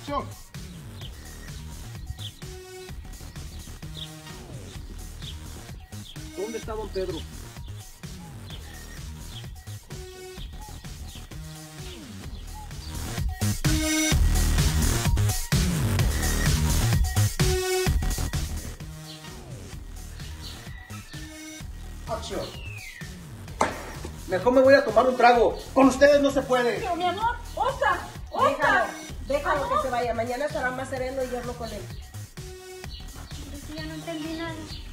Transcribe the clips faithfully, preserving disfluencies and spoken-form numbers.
¡Acción! ¿Dónde está don Pedro? ¡Acción! Mejor me voy a tomar un trago. Con ustedes no se puede. Pero mi amor, Oscar, Déjalo, Oscar. déjalo Amor. que se vaya. Mañana estará más sereno y yo hablo con él. Pero si ya no entendí nada.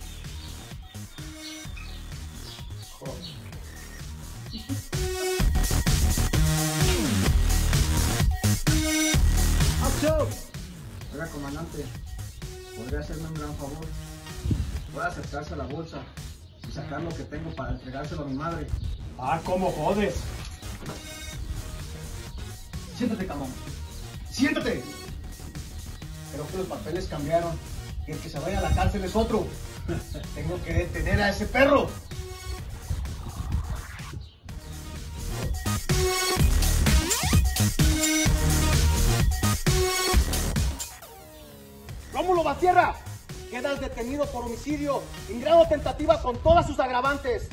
¡Acción! Oiga, comandante, ¿podría hacerme un gran favor? Voy a acercarse a la bolsa y sacar lo que tengo para entregárselo a mi madre. Ah, ¿cómo jodes? Siéntate, camón. ¡Siéntate! Creo que los papeles cambiaron y el que se vaya a la cárcel es otro. Tengo que detener a ese perro. Rómulo Batierra, quedas detenido por homicidio en grado tentativa con todas sus agravantes.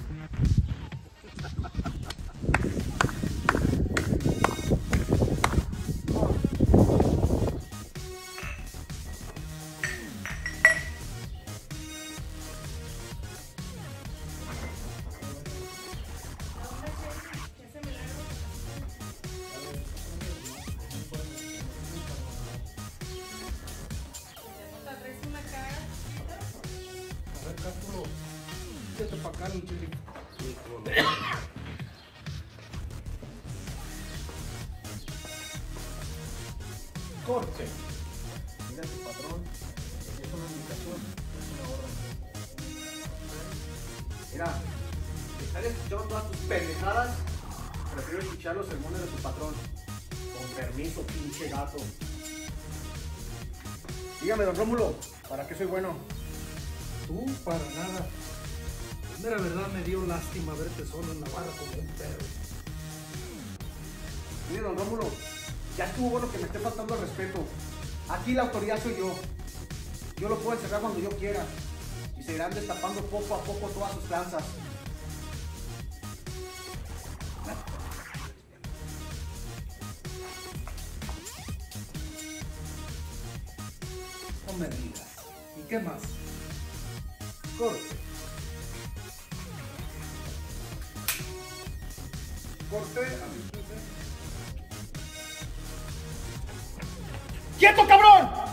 A ver, Castro, vete para acá, un chile. Corte. Mira tu patrón, es una indicación, es una orden. Mira, están escuchando todas tus pendejadas, prefiero escuchar los sermones de tu patrón. Con permiso, pinche gato. Dígame, don Rómulo, ¿para qué soy bueno? Tú, para nada. Mira, verdad me dio lástima verte solo en la barra como un perro. Mire, don Rómulo, ya estuvo bueno que me esté faltando el respeto. Aquí la autoridad soy yo. Yo lo puedo encerrar cuando yo quiera. Y se irán destapando poco a poco todas sus tranzas. No me digas. ¿Y qué más? Corte. Corte. A mi ¡Quieto, cabrón!